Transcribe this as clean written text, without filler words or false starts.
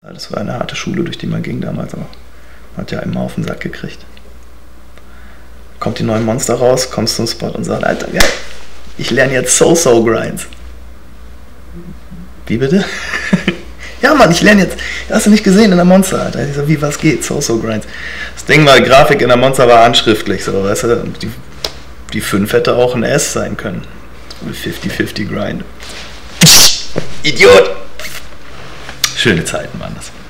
Das war eine harte Schule, durch die man ging damals, aber man hat ja immer auf den Sack gekriegt. Kommt die neuen Monster raus, kommst zum Spot und sagst, Alter, geil, ich lerne jetzt So-So-Grinds. Wie bitte? Ja, Mann, ich lerne jetzt. Hast du nicht gesehen in der Monster, Alter? Ich so, wie, was geht? So-So-Grinds. Das Ding war, Grafik in der Monster war handschriftlich, so, weißt du? Die 5 hätte auch ein S sein können. 50-50 Grind. Idiot! Schöne Zeiten waren das.